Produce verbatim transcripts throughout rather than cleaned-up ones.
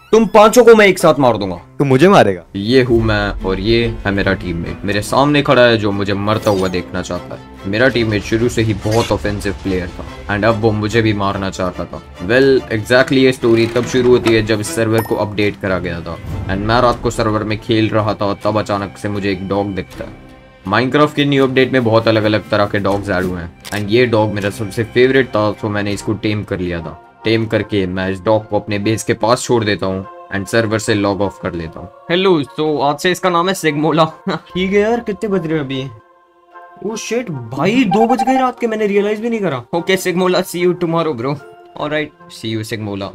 तुम पांचों को मैं एक साथ मार दूंगा। तू मुझे मारेगा? ये हूँ मैं और ये है मेरा टीममेट मेरे सामने खड़ा है जो मुझे मरता हुआ देखना चाहता है। मेरा टीममेट शुरू से ही बहुत ऑफेंसिव प्लेयर था एंड अब वो मुझे भी मारना चाहता था। वेल well, एग्जैक्टली ये स्टोरी तब शुरू होती है जब इस सर्वर को अपडेट करा गया था एंड मैं रात को सर्वर में खेल रहा था तब अचानक से मुझे एक डॉग दिखता है। माइनक्राफ्ट के न्यू अपडेट में बहुत अलग अलग तरह के डॉग्स ऐड हुए हैं एंड ये डॉग मेरा सबसे फेवरेट था तो मैंने इसको टेम कर लिया था। टेम करके मैं इस डॉग को अपने बेस के पास छोड़ देता हूँ एंड सर्वर से लॉग ऑफ कर लेता हूँ। हेलो, तो आज से इसका नाम है सिग्मोला। ठीक है यार, कितने बज रहे हैं अभी? ओह शिट भाई, दो बज गए रात के, मैंने रियलाइज भी नहीं करा। Okay Sigmola, see you tomorrow bro. Alright, see you Sigmola.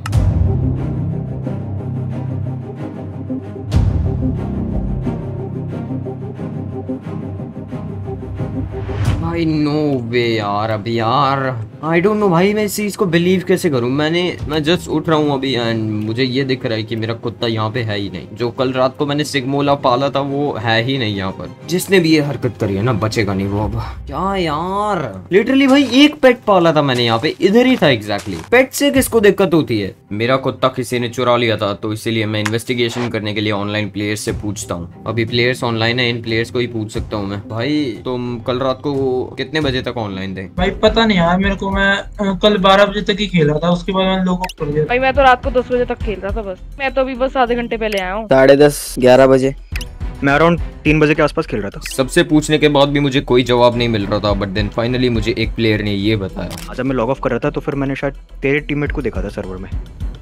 भाई नो वे यार, अभी यार आई डोंट नो भाई, मैं इस चीज को बिलीव कैसे करूं। मैंने मैं जस्ट उठ रहा हूं अभी एंड मुझे ये दिख रहा है कि मेरा कुत्ता यहाँ पे है ही नहीं। जो कल रात को मैंने सिग्मोला पाला था वो है ही नहीं यहाँ पर। जिसने भी ये हरकत करी है ना, बचेगा नहीं वो अब। क्या यार, लिटरली भाई एक पेट पाला था मैंने यहाँ पे, इधर ही था एग्जैक्टली। पेट से किसको दिक्कत होती है? मेरा कुत्ता किसी ने चुरा लिया था तो इसीलिए मैं इन्वेस्टिगेशन करने के लिए ऑनलाइन प्लेयर्स से पूछता हूँ। अभी प्लेयर्स ऑनलाइन है, इन प्लेयर्स को ही पूछ सकता हूँ मैं। भाई तुम कल रात को कितने बजे तक ऑनलाइन थे? भाई पता नहीं यार मेरे को, मैं कल बारह बजे तक ही खेला था, उसके बाद मैंने लॉग ऑफ कर दिया। भाई मैं तो रात को दस बजे तक खेल रहा था बस। मैं तो अभी बस आधे घंटे पहले आया हूँ। साढ़े दस ग्यारह बजे। मैं अराउंड तीन बजे के आसपास खेल रहा था। सबसे पूछने के बाद भी मुझे कोई जवाब नहीं मिल रहा था, बट देन फाइनली मुझे एक प्लेयर ने ये बताया। जब मैं लॉग ऑफ कर रहा था तो फिर मैंने शायद तेरे टीममेट को देखा था सर्वर में।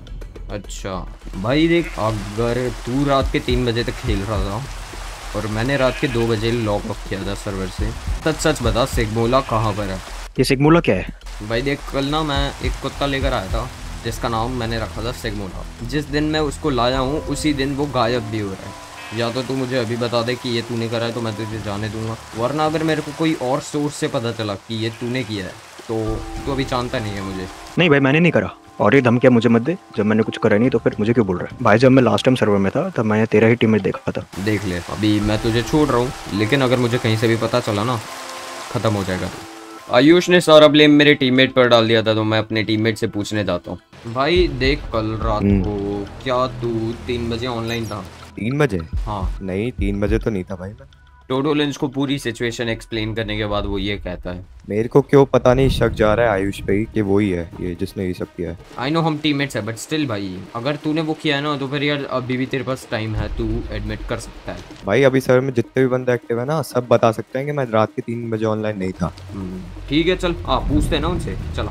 अच्छा भाई देख, अगर तू रात के तीन बजे तक खेल रहा था और मैंने रात के दो बजे लॉग ऑफ किया था सर्वर से, सच सच बता सिग्मोला कहाँ पर है? ये सिग्मोला क्या है? भाई देख, कल ना मैं एक कुत्ता लेकर आया था जिसका नाम मैंने रखा था सिग्मोला। जिस दिन मैं उसको लाया हूँ उसी दिन वो गायब भी हो रहा है। या तो तू मुझे अभी बता दे कि ये तूने करा है तो मैं तुझे जाने दूंगा, वरना अगर मेरे को कोई और सोर्स से पता चला कि ये तूने किया है तो तू अभी जानता नहीं है मुझे। नहीं भाई, मैंने नहीं करा, और ये धमकियाँ मुझे मत दे। जब मैंने कुछ करा नहीं तो फिर मुझे क्यों बोल रहा है? भाई जब मैं लास्ट टाइम सर्वर में था तब मैंने तेरा ही टीममेट देखा था। देख ले, अभी मैं तुझे छोड़ रहा हूँ, लेकिन अगर मुझे कहीं से भी पता चला ना, खत्म हो जाएगा तू। आयुष ने सारा ब्लेम मेरे टीममेट पर डाल दिया था तो मैं अपने टीममेट से पूछने जाता हूँ। भाई देख, कल रात को क्या तू तीन बजे ऑनलाइन था? तीन बजे? हाँ। नहीं, तीन बजे तो नहीं था भाई मैं। टोडो लंच को पूरी सिचुएशन एक्सप्लेन करने के बाद वो ये कहता है। मेरे को क्यों पता नहीं शक जा रहा है आयुष पे ही कि वो ही है ये जिसने ये सब किया है। आई नो हम टीममेट्स है, बट स्टिल भाई अगर तूने वो किया है ना तो फिर यार अभी भी तेरे पास टाइम है, तू एडमिट कर सकता है। भाई अभी सर्वर में जितने भी बंदे एक्टिव है ना, सब बता सकते हैं कि मैं रात के तीन बजे ऑनलाइन नहीं था। ठीक है चल, आप पूछते हैं ना उनसे, चला।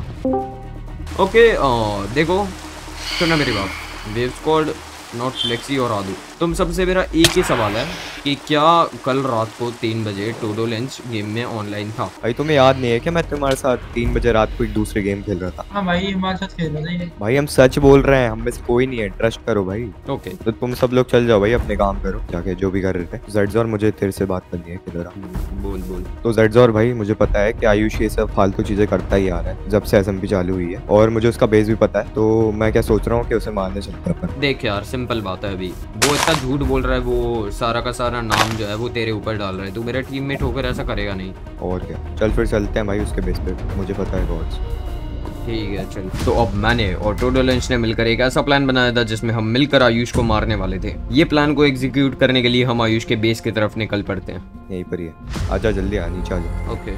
ओके देखो, सुना मेरी बात, वेव स्क्वाड, नॉट फ्लेक्सी और आदू, तुम सबसे मेरा एक ही सवाल है कि क्या कल रात को तीन बजे टोडो लंच गेम में ऑनलाइन था? भाई तुम्हें याद नहीं है कि मैं तुम्हारे साथ तीन बजे रात को एक दूसरे गेम खेल रहा था? हाँ भाई, हमारे साथ खेल रहा था। भाई हम सच बोल रहे हैं, हम में से कोई नहीं है, ट्रस्ट करो भाई। ओके तो तुम सब लोग चल जाओ भाई, अपने काम करो जाके जो भी कर रहे थे। जेडजोर मुझे तेरे से बात करनी है, किधर आ? बोल बोल। तो जेडजोर भाई, मुझे पता है कि आयुष ये सब फालतू चीजें करता ही आ रहा है जब से एसएमपी चालू हुई है, और मुझे उसका बेस भी पता है, तो मैं क्या सोच रहा हूँ कि उसे मारने चलते हैं। देख यार, सिंपल बात है, अभी वो इतना झूठ बोल रहा है, वो सारा का सारा नाम जो है वो तेरे ऊपर डाल रहा है, तू मेरा टीममेट होकर ऐसा करेगा नहीं। और क्या, चल फिर चलते हैं भाई उसके बेस पे, मुझे पता है गॉड्स। ठीक है चल। तो अब मैंने और टोडो लंच ने मिलकर एक ऐसा प्लान बनाया था जिसमें हम मिलकर आयुष को मारने वाले थे। ये प्लान को एग्जीक्यूट करने के लिए हम आयुष के बेस की तरफ निकल पड़ते हैं। यहीं पर ही है, आजा जल्दी आ, नीचे आजा। ओके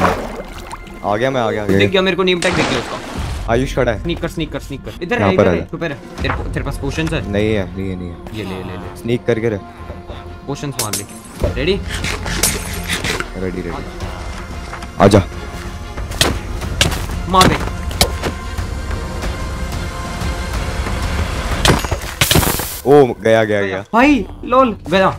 आ गया मैं, आ गया। देख क्या मेरे को नीम टैग देख लिया उसका। आयुष खड़ा है। स्नीक कर स्नीक कर स्नीक कर, इधर है इधर है, ऊपर है। तेरे तेरे पास पोशंस है? नहीं है नहीं है नहीं है। ये ले ले ले, स्नीक करके रह, पोशंस मार ले। रेडी रेडी रेडी, आजा मार दे। ओ गया गया गया भाई, लोल गया।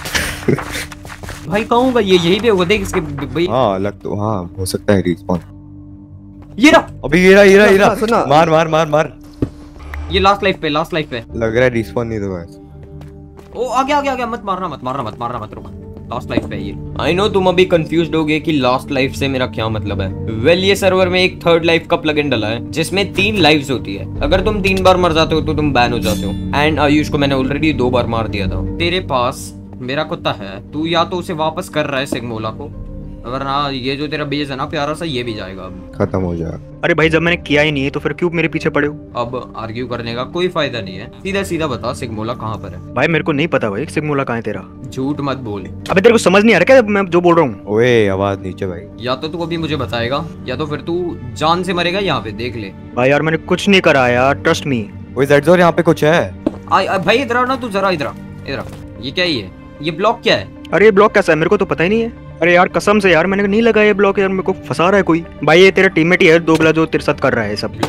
भाई कहूँगा ये यही पे होगा, देख इसके भाई। हाँ लग तो, हाँ हो सकता है रिस्पॉन। ये रहा, अभी ये रहा ये रहा ये रहा, मार मार मार मार। ये लास्ट लाइफ पे, लास्ट लाइफ पे लग रहा है रिस्पॉन नहीं तो बस। ओ आ गया आ गया आ गया, मत मारना मत मारना मत मारना मत रुक, लास्ट लाइफ पे ये। आई नो तुम अभी कंफ्यूज्ड होगे कि लास्ट लाइफ से मेरा क्या मतलब है। वेल well, ये सर्वर में एक थर्ड लाइफ का प्लगइन डला है जिसमें तीन लाइव्स होती है। अगर तुम तीन बार मर जाते हो तो तुम बैन हो जाते हो। एंड आयुष को मैंने ऑलरेडी दो बार मार दिया था। तेरे पास मेरा कुत्ता है, तू या तो उसे वापस कर रहा है सिग्मोला को, वरना ये जो तेरा बेस है ना प्यारा सा, ये भी जाएगा अब, खत्म हो जाएगा। अरे भाई जब मैंने किया ही नहीं है तो फिर क्यों मेरे पीछे पड़े हो? अब आर्ग्यू करने का कोई फायदा नहीं है, सीधा सीधा बता सिग्मोला कहाँ पर है। भाई मेरे को नहीं पता भाई सिग्मोला कहाँ है तेरा। झूठ मत बोल। अबे तेरे को समझ नहीं आ रहा क्या मैं जो बोल रहा हूँ? ओए आवाज नीचे भाई। या तो तू अभी मुझे बताएगा या तो फिर तू जान से मरेगा यहाँ पे, देख ले। भाई यार मैंने कुछ नहीं करा यार, ट्रस्ट मी। ओए ज़ेडज़ोर यहाँ पे कुछ है। आ, आ, भाई इधर आओ ना तू, जरा इधर आ, इधर आ। ये क्या ही है? ये ब्लॉक क्या है? अरे ये ब्लॉक कैसा है मेरे को तो पता ही नहीं है। अरे यार कसम से यार मैंने नहीं लगाया ये ब्लॉक यार, मेरे को फंसा रहा है कोई। भाई ये तेरा टीममेट ही है दोगला जो तेरे साथ कर रहा है सब।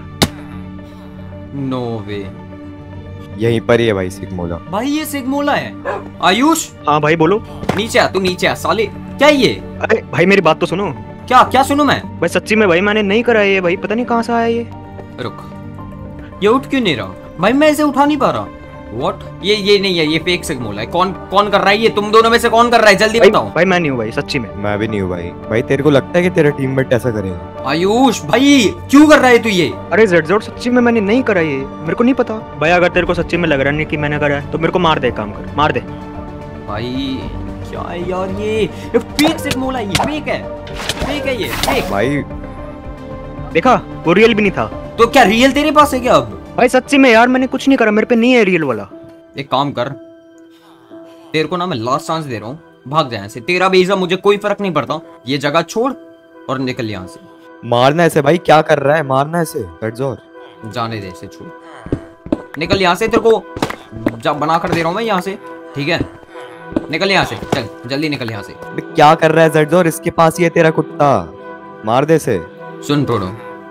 No way. यहीं पर ही है भाई सिग्मोला। भाई ये सिग्मोला है। आयुष हाँ भाई बोलो। नीचे आ, तू नीचे आ साले। क्या ये? अरे भाई मेरी बात तो सुनो। क्या क्या सुनूं मैं? भाई सच्ची में भाई मैंने नहीं करा ये भाई, पता नहीं कहाँ से आया ये। रुक, ये उठ क्यों नहीं रहा? भाई मैं इसे उठा नहीं पा रहा। What? ये ये नहीं है, ये फेक सिग्मोला है। कौन कौन कर रहा है ये? तुम दोनों में से कौन कर रहा है? जल्दी भाई, बताओ। भाई मैं नहीं हूँ भाई, सच्ची में मैं भी नहीं हूँ भाई। भाई तेरे को लगता है कि तेरा टीममेट ऐसा करेगा? आयुष भाई क्यों कर रहा है तू ये? अरे ज़ेडज़ोर सच्ची में मैंने नहीं करा ये, मेरे को नहीं पता। भाई अगर तेरे को सच्ची में लग रहा नहीं कि मैंने करा है तो मेरे को मार दे, काम कर मार दे। भाई क्या है यार ये? ये फेक सिग्मोला है, ये फेक है, फेक है ये, फेक। भाई देखा वो रियल भी नहीं था। तो क्या रियल तेरे पास है क्या अब? भाई सच्ची में यार मैंने कुछ नहीं करा, मेरे पे नहीं है रियल वाला। एक काम कर, तेरे को ना मैं लास्ट चांस दे रहा हूँ, भाग जा यहाँ से। तेरा बेइज्जत मुझे कोई फर्क नहीं पड़ता, ये जगह छोड़ और निकल यहाँ से। मारना ऐसे भाई, क्या कर रहा है? मारना ऐसे ज़ेडज़ोर। जाने दे इसे, छोड़, निकल यहाँ से। तेरे को जब बना कर दे रहा हूँ मैं यहाँ से, ठीक है? निकल यहाँ से, चल जल्दी निकल यहाँ से। क्या कर रहा है ज़ेडज़ोर? इसके पास ही है तेरा कुत्ता, मार दे इसे। सुन टोडो,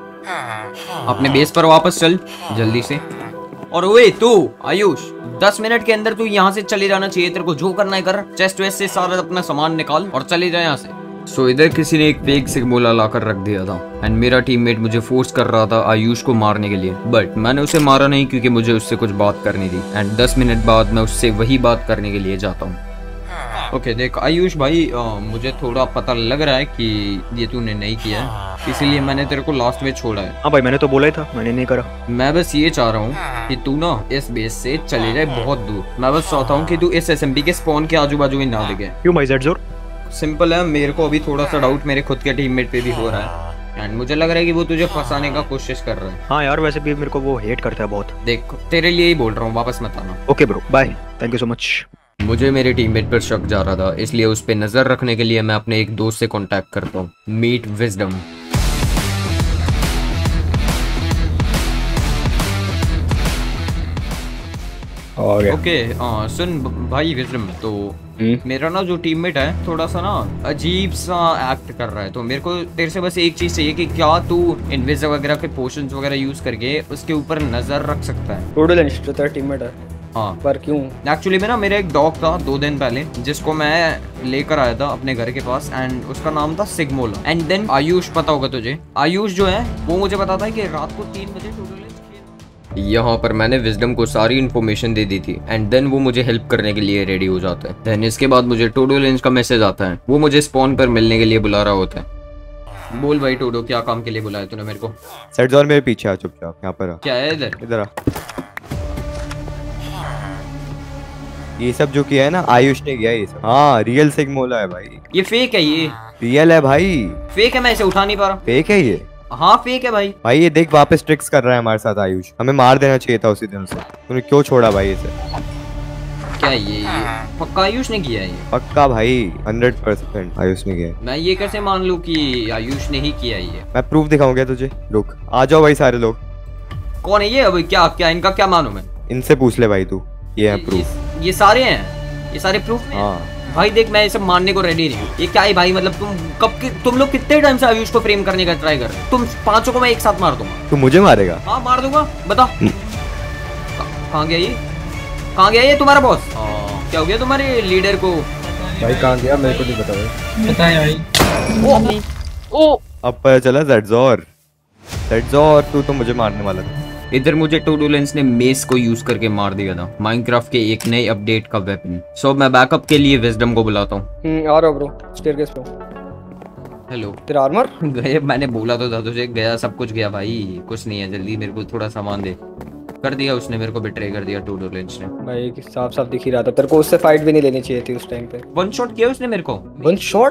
अपने बेस पर वापस चल जल्दी से। और ओए तू आयुष, दस मिनट के अंदर तू यहाँ से चले जाना चाहिए। तेरे को जो करना है कर, चेस्ट वेस्ट से सारा अपना सामान निकाल और चले जाए यहाँ से। सो so, इधर किसी ने एक फेक सिग्मोला लाकर रख दिया था एंड मेरा टीममेट मुझे फोर्स कर रहा था आयुष को मारने के लिए, बट मैंने उसे मारा नहीं क्योंकि मुझे उससे कुछ बात करनी थी। एंड दस मिनट बाद मैं उससे वही बात करने के लिए जाता हूँ। ओके okay, देख आयुष भाई, आ, मुझे थोड़ा पता लग रहा है कि ये तूने नहीं किया है, इसीलिए मैंने तेरे को लास्ट में छोड़ा है। हाँ भाई मैंने तो बोला ही था, मैंने नहीं करा। मैं बस ये चाह रहा हूँ कि तू ना इस बेस से चले जाए बहुत दूर। मैं बस चाहता हूँ कि तू इस एसएमपी के स्पॉन के आजू बाजू ही ना दिखे। क्यों भाई ज़ेडज़ोर? सिंपल है, मेरे को अभी थोड़ा सा डाउट मेरे खुद के टीममेट पे भी हो रहा है एंड मुझे लग रहा है कि वो तुझे फंसाने का कोशिश कर रहा है। हाँ यार वैसे भी मेरे को वो हेट करता है बहुत। देख तेरे लिए ही बोल रहा हूँ, वापस मत आना। Okay bro, bye, thank you so much. मुझे मेरे टीममेट पर शक जा रहा था, इसलिए उस पे नजर रखने के लिए मैं अपने एक दोस्त से कांटेक्ट करता हूँ, meet Wisdom. Okay okay, uh, सुन भाई विजडम, तो मेरा ना जो टीममेट है थोड़ा सा ना अजीब सा एक्ट कर रहा है, तो मेरे को तेरे से बस एक चीज चाहिए कि क्या तू इनविज वगैरह के पोशंस वगैरह यूज करके उसके ऊपर नजर रख सकता है? टोडोलेंस जो तेरा टीममेट है। हाँ पर क्यों? एक्चुअली में ना मेरा एक डॉग था दो दिन पहले जिसको मैं लेकर आया था अपने घर के पास एंड उसका नाम था सिग्मोला। एंड देन आयुष, पता होगा तुझे, आयुष जो है वो मुझे बताता है कि रात को तीन बजे टोडोलेंस। यहाँ पर मैंने विजडम को सारी इन्फॉर्मेशन दे दी थी एंड देन वो मुझे हेल्प करने के लिए रेडी हो जाता है। देन इसके बाद मुझे टोडोलेंस का मैसेज आता है, वो मुझे स्पॉन पर मिलने के लिए बुला रहा होता है। बोल भाई टोडो, क्या काम के लिए बुलाया तूने मेरे को? ज़ेडज़ोर मेरे पीछे आ, चुपचाप यहाँ पर आ। क्या है इधर? इधर आ। ये सब जो किया है ना आयुष ने किया है ये सब। हाँ रियल सिग्मोला है भाई। ये फेक है, ये रियल है भाई। फेक है, मैं इसे उठा नहीं पा रहा। फेक है ये? हाँ फेक है भाई। भाई ये देख वापस ट्रिक्स कर रहा है हमारे साथ आयुष, हमें मार देना चाहिए था उसी दिन से, तूने क्यों छोड़ा भाई इसे? क्या ये ये पक्का आयुष ने किया है? ये पक्का भाई, हंड्रेड परसेंट आयुष ने किया है। मैं ये कैसे मान लूं कि आयुष ने ही किया है ये? मैं प्रूफ दिखाऊंगा तुझे, रुक आ जाओ भाई सारे लोग। कौन है ये? अभी क्या क्या इनका क्या मालूम है? इनसे पूछ ले भाई तू, ये है प्रूफ। ये, ये सारे हैं, ये सारे प्रूफ हैं? हाँ भाई देख मैं ये सब मानने को रेडी नहीं हूँ। ये क्या है भाई, मतलब तुम कब के तुम लोग कितने टाइम से आयुष को फ्रेम करने का ट्राई कर रहे हो? तुम पांचों को मैं एक साथ मार दूंगा। तू मुझे मारेगा? हाँ मार दूंगा। बता कहाँ गया ये? कहाँ गया ये तुम्हारा बॉस? क्या हो गया तुम्हारे लीडर को? भाई कहाँ गया मेरे को नहीं पता भाई। बताए भाई। ओ अब पता चला ज़ेडज़ोर, ज़ेडज़ोर तू तो मुझे मारने वाला था। इधर मुझे टोडोलेंस ने मेस को यूज करके मार दिया था, माइनक्राफ्ट के एक नए अपडेट का वेपन। सो मैं बैकअप के लिए विजडम को बुलाता हूँ। हम्म आ रहा ब्रो, स्टेयरकेस पे। हेलो। तेरा आर्मर गए? मैंने बोला तो था तुझे, गया सब कुछ गया भाई, कुछ नहीं है। जल्दी मेरे को थोड़ा सामान दे। कर दिया उसने, मेरे को बिट्रे कर दिया टोडोलेंस ने। भाई साफ साफ दिख ही रहा था, तेरे को उससे फाइट भी नहीं लेनी चाहिए थी उस टाइम पे। वन शॉट किया उसने मेरे को। One shot?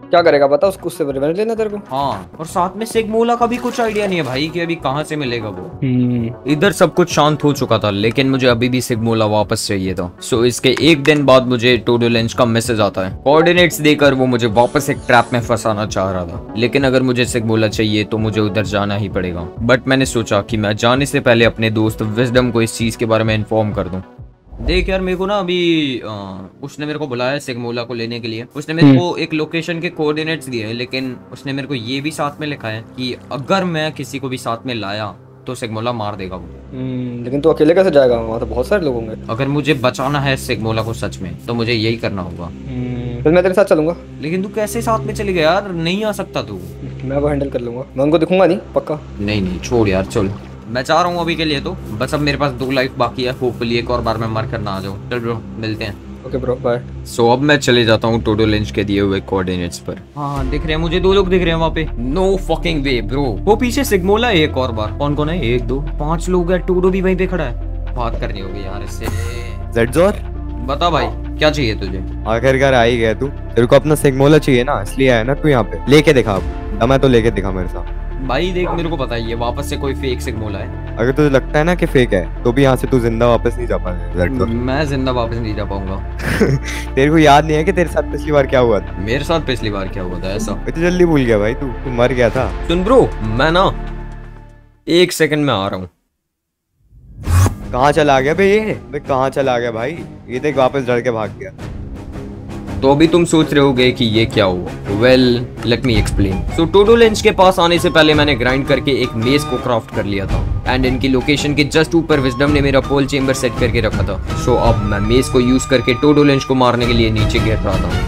क्या करेगा बता, उसको उससे रिवेंज लेना तेरे को। हाँ, और साथ में सिग्मोला का भी कुछ आइडिया नहीं है भाई कि अभी कहाँ से मिलेगा वो। हम्म इधर सब कुछ शांत हो चुका था, लेकिन मुझे अभी भी सिग्मोला वापस चाहिए था। सो इसके एक दिन बाद मुझे टोडोलेंज का मैसेज आता है। कोऑर्डिनेट्स देकर वो मुझे वापस एक ट्रैप में फंसाना चाह रहा था, लेकिन अगर मुझे सिग्मोला चाहिए तो मुझे उधर जाना ही पड़ेगा। बट मैंने सोचा कि मैं जाने से पहले अपने दोस्त विजडम को इस चीज के बारे में इन्फॉर्म कर दूं। देख यार, मेरे को ना अभी आ, उसने मेरे को बुलाया है सिग्मोला को लेने के लिए। उसने मेरे को एक लोकेशन के कोऑर्डिनेट्स दिए हैं, लेकिन उसने मेरे को ये भी साथ में लिखा है कि अगर मैं किसी को भी साथ में लाया तो सिग्मोला मार देगा वो। हम्म, लेकिन तू अकेले कैसे जाएगा, वहाँ तो बहुत सारे लोग होंगे। अगर मुझे बचाना है सिग्मोला को सच में, तो मुझे यही करना होगा। हम्म, फिर मैं तेरे साथ चलूंगा। लेकिन तू कैसे साथ में चलेगा यार? नहीं आ सकता तू। मैं वो हैंडल कर लूंगा, मैं उनको दिखूंगा नहीं पक्का। नहीं नहीं छोड़ यार, चल मैं चाह रहा हूँ अभी के लिए तो बस। अब मेरे पास दो लाइफ बाकी है, होपफुली एक और बार मैं मर कर ना आ जाऊँ। चल ब्रो, मिलते हैं। Okay bro, bye. सो अब मैं चले जाता हूँ टोडोलेंज के दिए हुए कोऑर्डिनेट्स पर। हाँ दिख रहे हैं मुझे, दो लोग दिख रहे हैं वहाँ पे। नो फकिंग वे ब्रो, वो पीछे सिग्मोला है एक और बार। कौन कौन है? एक दो पांच लोग है, टोडो भी वहीं पे खड़ा है। बात करनी होगी यार इससे। जेडजोर, बता भाई क्या चाहिए तुझे? आखिरकार आ ही गया तू। तेरे को अपना सिग्मोला चाहिए ना, इसलिए आया ना तू यहाँ पे। लेके दिखा अब, मैं तो लेके दिखा मेरे साथ। भाई देख, मेरे को पता ही है वापस से कोई फेक सिग्मोला है। अगर तुझे लगता है ना कि फेक है तो भी यहाँ से तू जिंदा वापस नहीं जा पाएगा। मैं जिंदा वापस नहीं जा पाऊंगा। तेरे को याद नहीं है कि तेरे साथ पिछली बार क्या हुआ था? मेरे साथ पिछली बार क्या हुआ था ऐसा? इतनी जल्दी भूल गया भाई तू तू मर गया था। सुन ब्रो, मैं ना एक सेकंड में आ रहा हूँ। कहाँ चला गया भाई ये? भाई कहाँ चला गया भाई? ये देख वापस डर के भाग गया। तो अभी तुम सोच रहे होगे कि ये क्या हुआ। Well let me explain. So टोडोलेंज के पास आने से पहले मैंने ग्राइंड करके एक मेज को क्राफ्ट कर लिया था, एंड इनकी लोकेशन के जस्ट ऊपर विजडम ने मेरा पोल चेंबर सेट करके रखा था। सो so, अब मैं मेज को यूज करके टोडोलेंज को मारने के लिए नीचे गिर रहा था।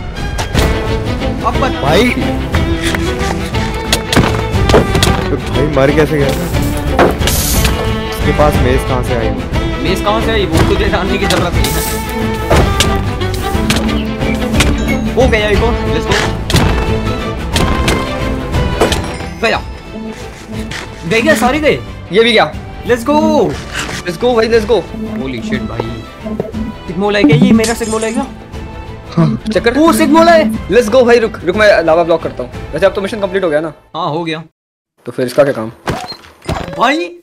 अब भाई तो भाई मर कैसे गया? इसके पास मेज कहाँ से आई? मेज कहाँ से आई वो तुझे जानने की जरूरत नहीं है। हो गया एक और, लेट्स गो। गया गए क्या? सारे गए? ये भी गया। लेट्स गो लेट्स गो भाई, लेट्स गो। होली शिट भाई, सिग्मोला है क्या ये? मेरा सिग्मोला है क्या? चेक कर। वो सिग्मोला है। लेट्स गो भाई, रुक रुक, मैं लावा ब्लॉक करता हूँ। वैसे अब तो मिशन कंप्लीट हो गया ना, हाँ हो गया। तो फिर इसका क्या काम? भाई